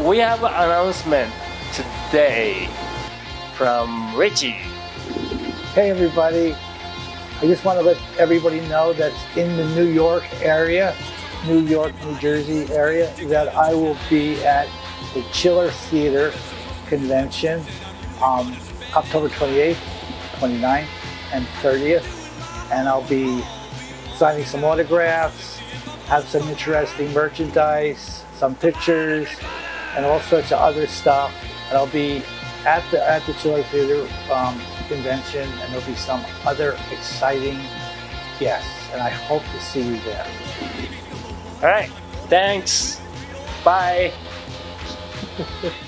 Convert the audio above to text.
we have an announcement today from Richie. Hey everybody, I just want to let everybody know that in the New York area, New York, New Jersey area, that I will be at the Chiller Theater convention October 28th, 29th, and 30th. And I'll be signing some autographs, have some interesting merchandise, some pictures, and all sorts of other stuff. And I'll be at the Chiller Theater convention, and there'll be some other exciting guests, and I hope to see you there. All right, thanks. Bye.